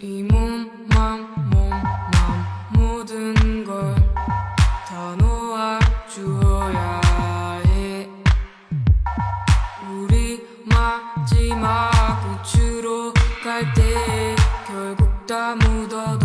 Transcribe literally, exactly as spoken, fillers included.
이 몸만 몸만 모든 걸 다 놓아주어야 해. 우리 마지막 우주로 갈 때 결국 다 묻어